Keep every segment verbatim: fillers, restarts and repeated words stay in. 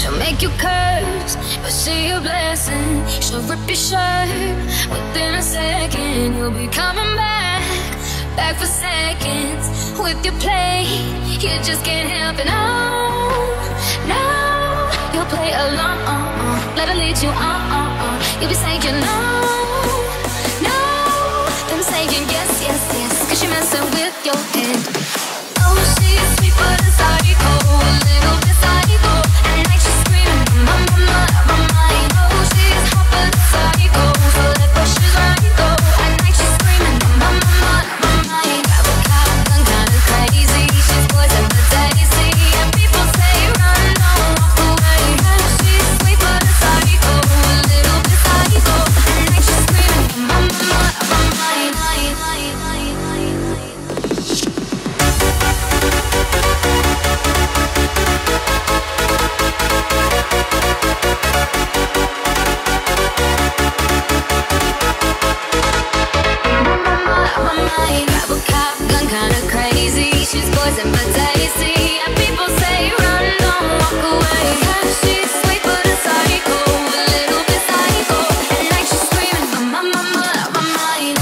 She'll make you curse, but see a blessing. She'll rip your shirt within a second. You'll be coming back, back for seconds. With your play, you just can't help it. Oh, no, you'll play along. Let her lead you on. You'll be saying no, no, then saying yes, yes, yes. Cause you're messing with your head. Oh, she's sweet but a psycho, a little bit psycho. At night she's screaming, my, my, my, my mind. Oh, she's hot but a psycho, so let her she's right though. At night she's screaming, my, my, my, my mind. Grab a cop, gun kinda crazy. She's poison but daisy, and people say run, don't walk away. She's sweet but a psycho, a little bit psycho. At night she's screaming, my, my, my, my mind. Grab a cop, gun kinda crazy. She's poison but daisy, and people say run, don't walk away. She's sweet but a psycho, a little bit psycho. At night she's screaming, my, my, my, my mind.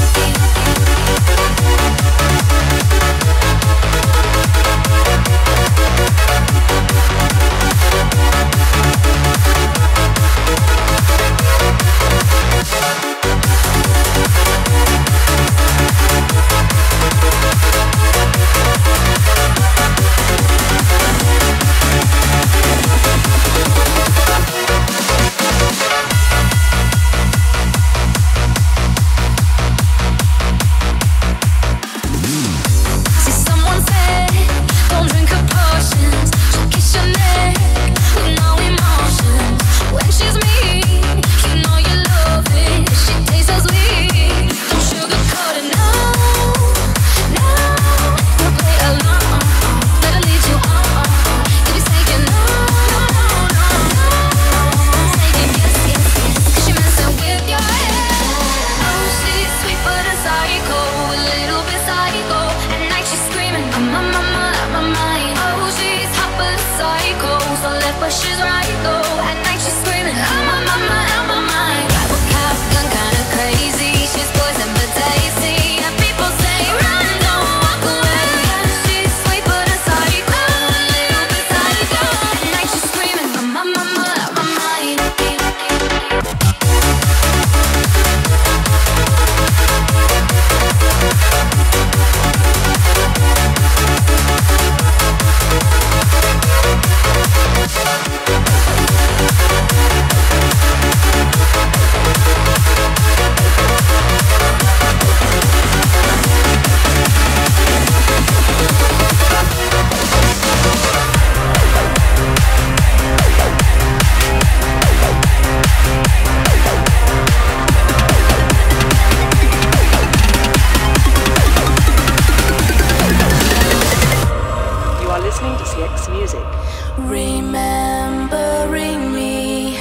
Remembering me,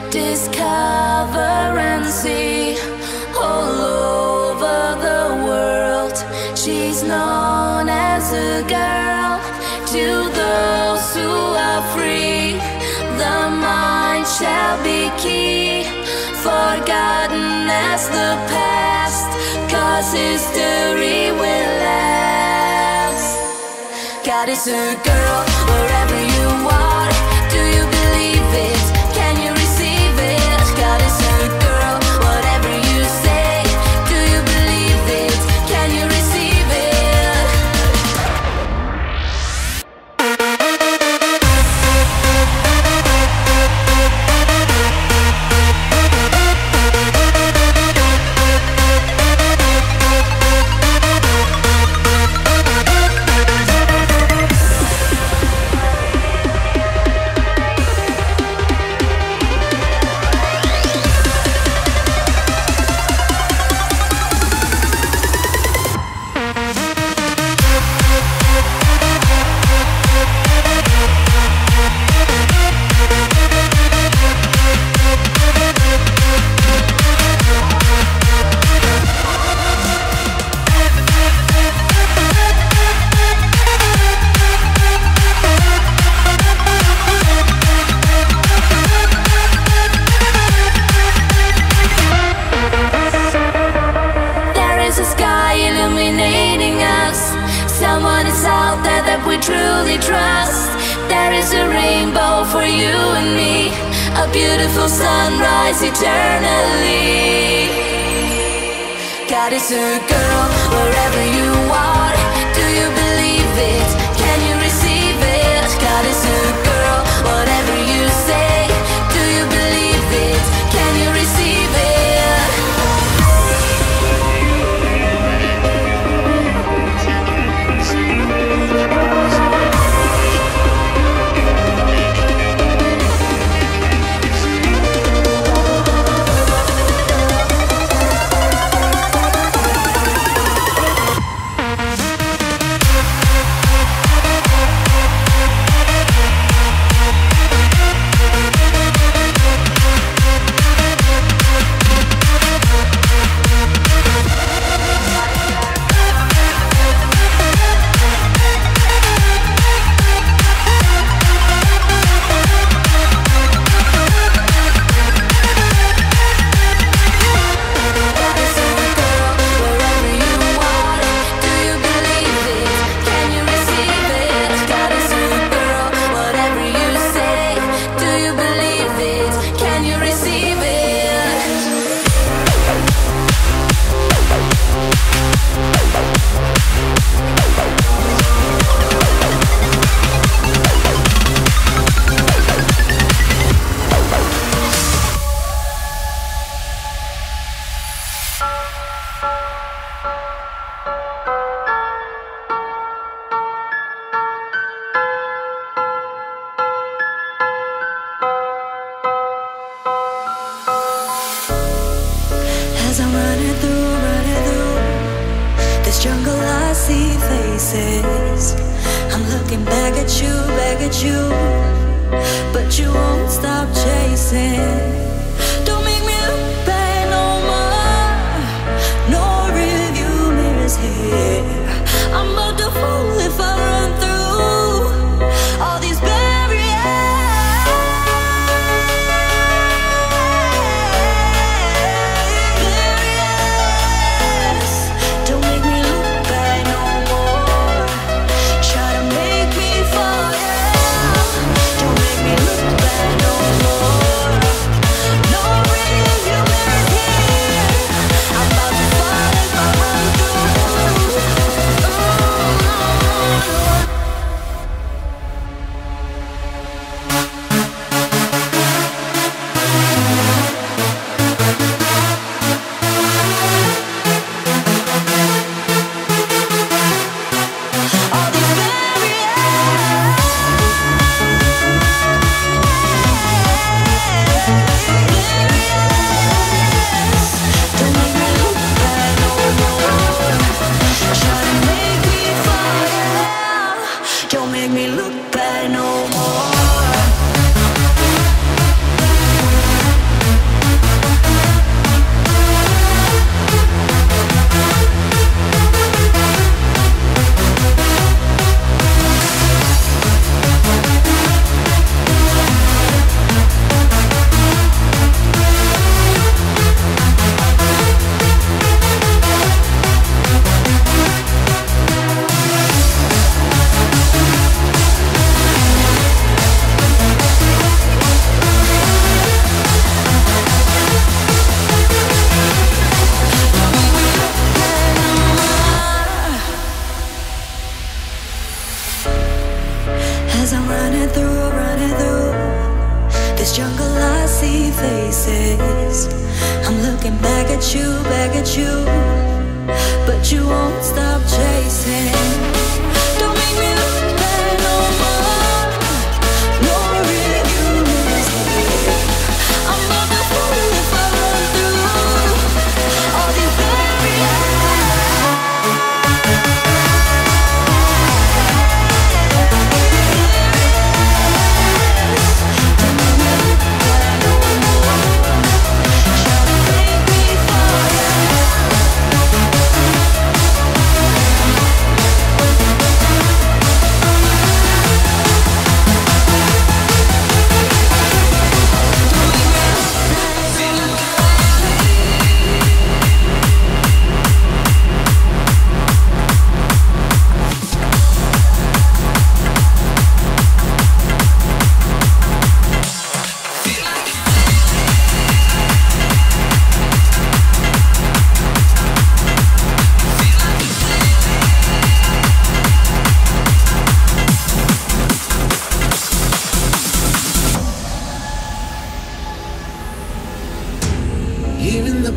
discover and see all over the world. She's known as a girl to those who are free. The mind shall be key, forgotten as the past, cause history will last. God is a girl wherever you are. Do you believe it? Can you receive it? God is a girl, whatever you say. Do you believe it? Can you receive it? beautiful sunrise eternally. Goddess or girl, wherever you are, do you believe it? Can you receive it? Goddess or girl, whatever you say, do you believe it? Can you receive it?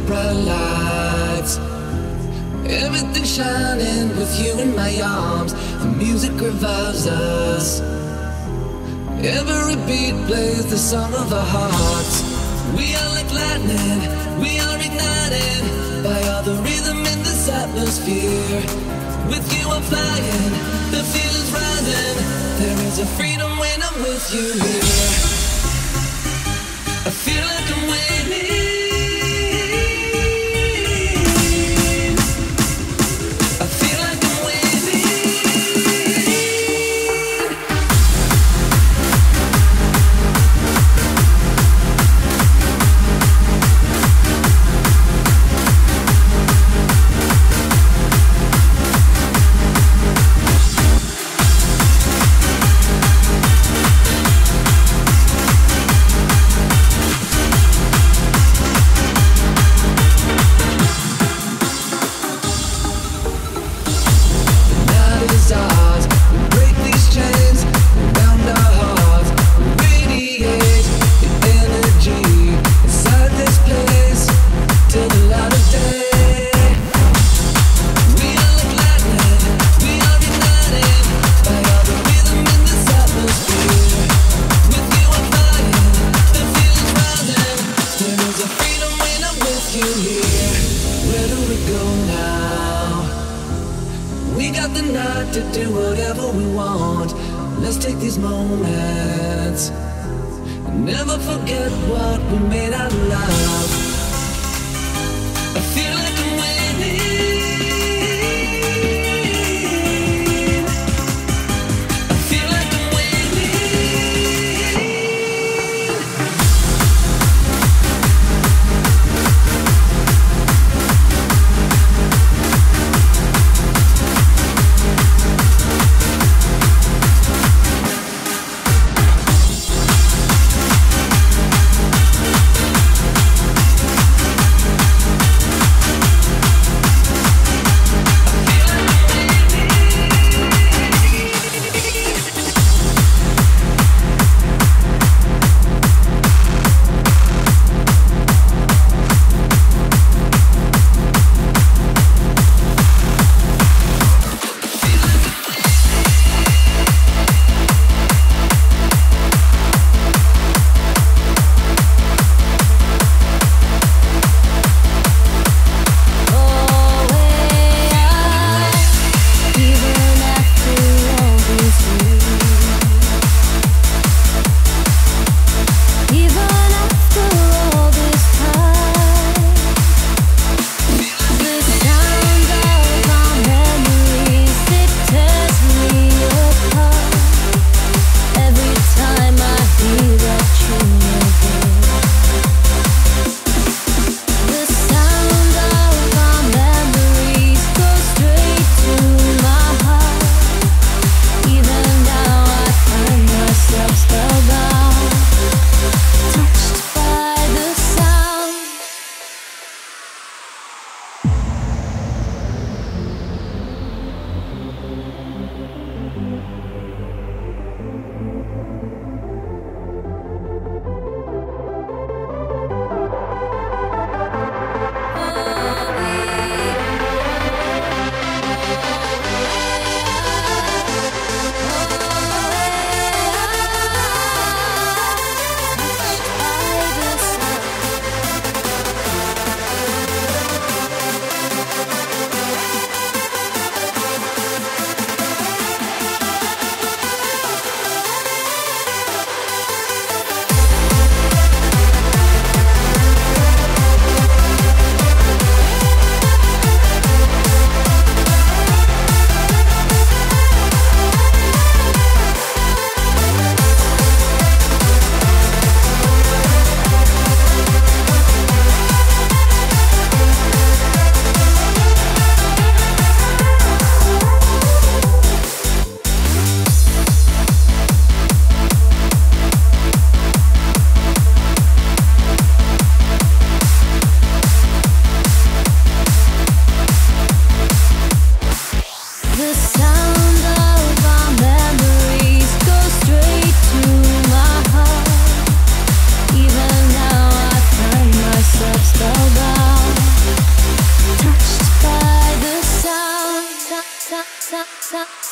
bright lights. Everything shining with you in my arms. The music revives us. Every beat plays the song of our hearts. We are like lightning, we are ignited by all the rhythm in this atmosphere. With you I'm flying, the feeling's rising. There is a freedom when I'm with you here. I feel like I'm winning.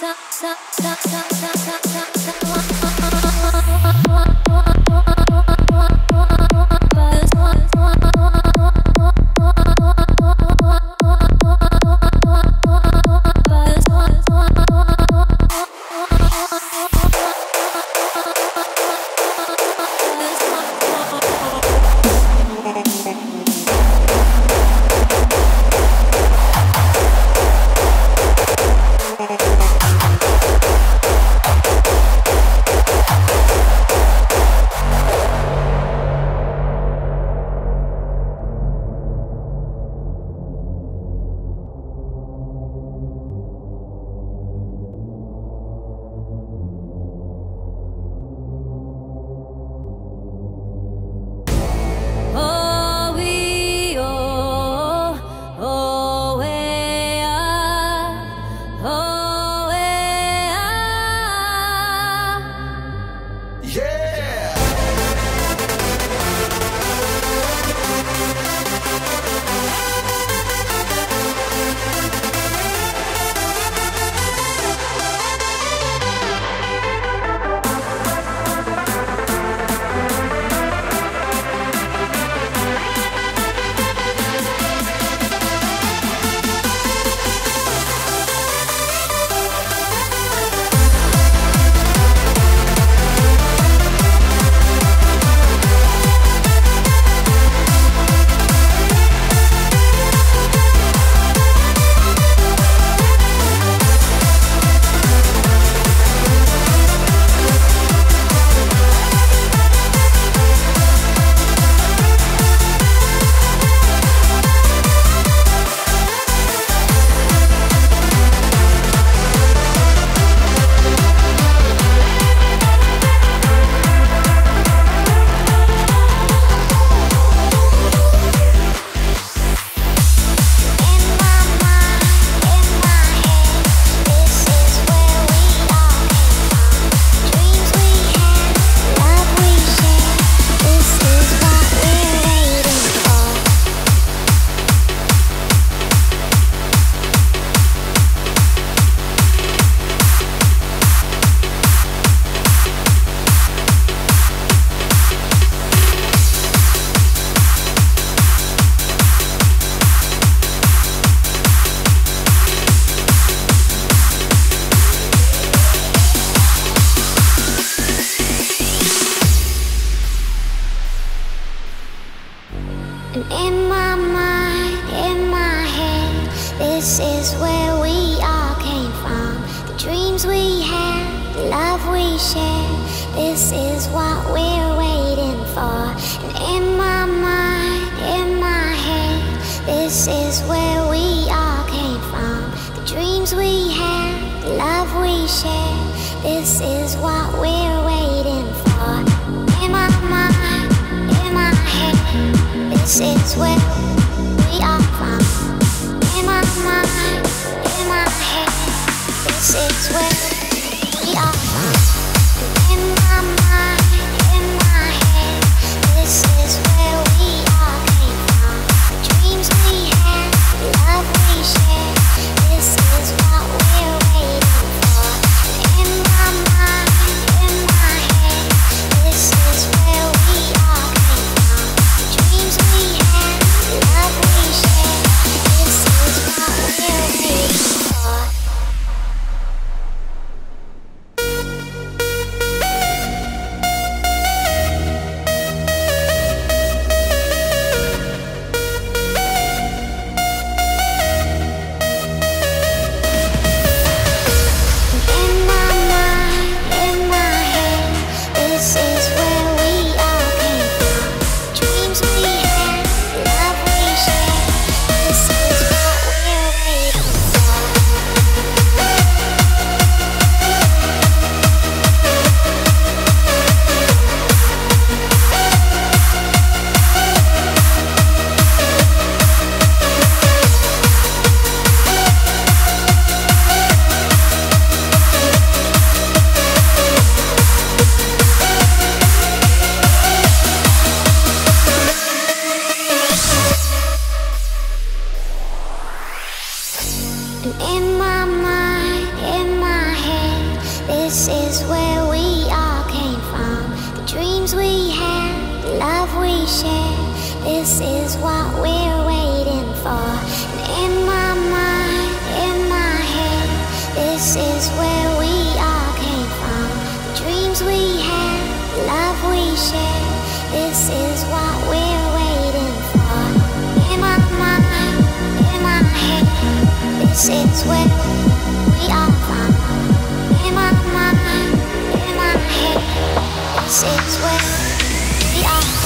We're share. This is what we're waiting for. And in my mind, in my head, this is where we all came from. The dreams we had, love we share. This is what we're waiting for. In my mind, in my head, this is where we all from. In my mind, in my head, this is where we are from.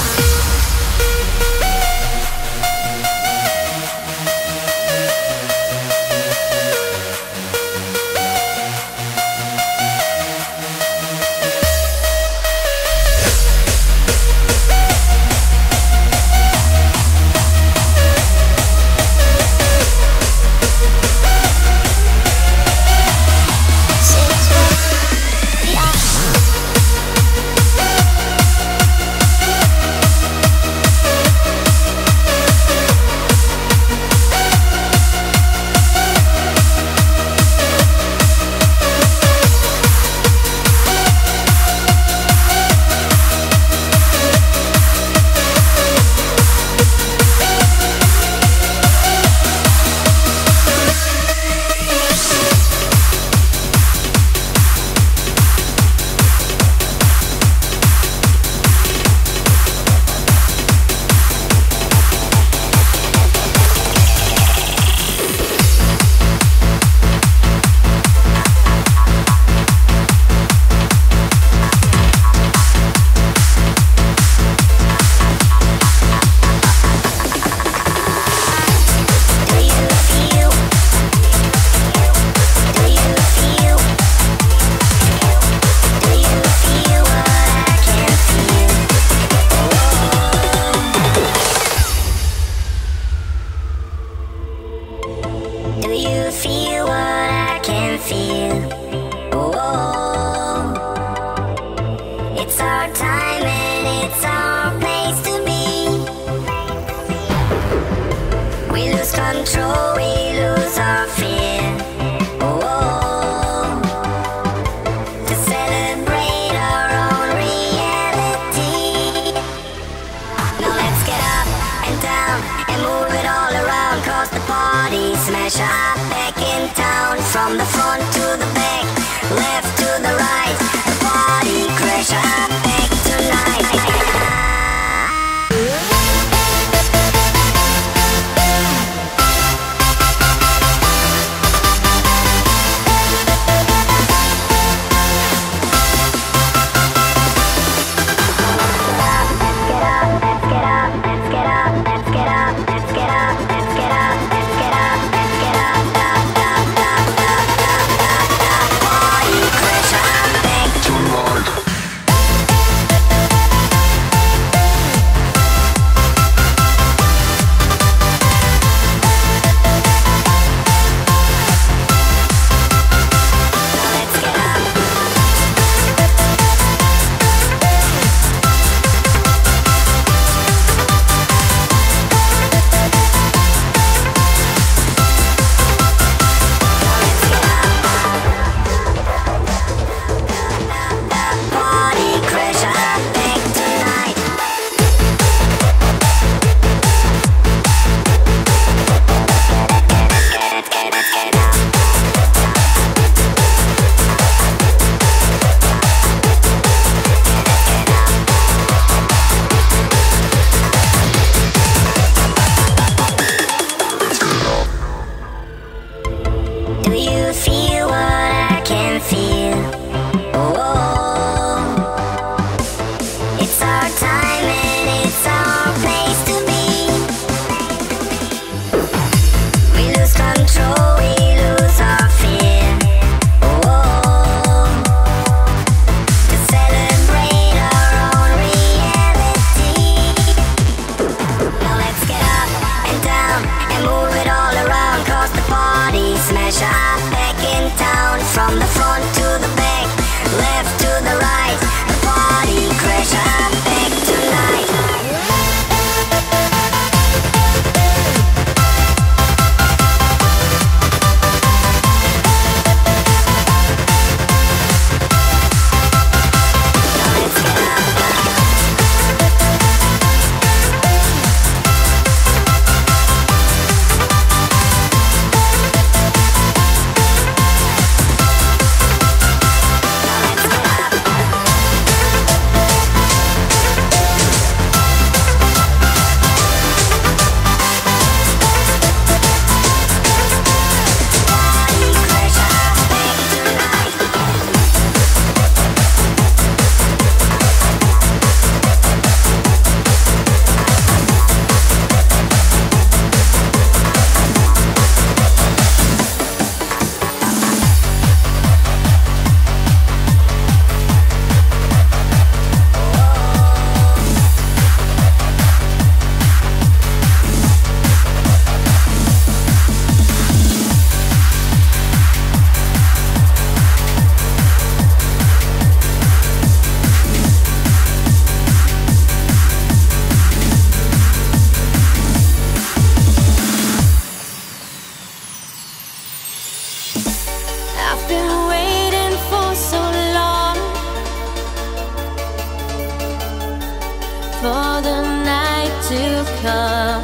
for the night to come.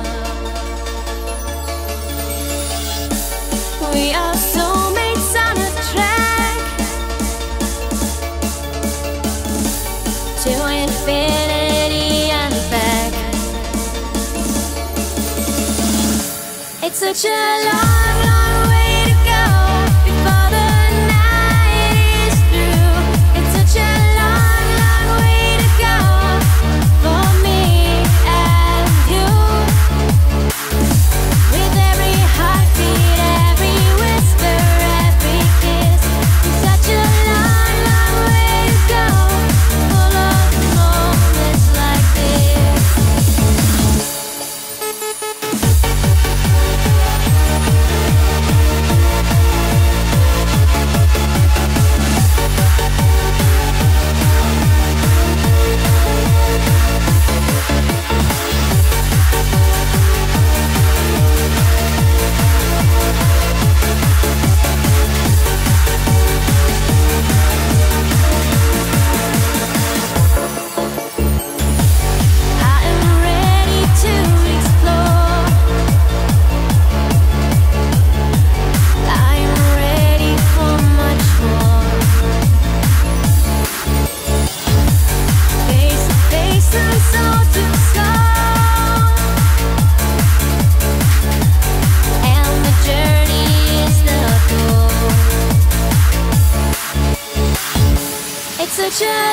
We are soulmates on a track to infinity and back. It's such a long, long way to go before the night is through. It's such a long, long way to go for me and you. With every heartbeat, every whisper, every kiss. It's such a long, long way to go, full of moments like this. I am ready to explore. I am ready for much more. Face to face and soul to soul, and the journey is the goal. It's such a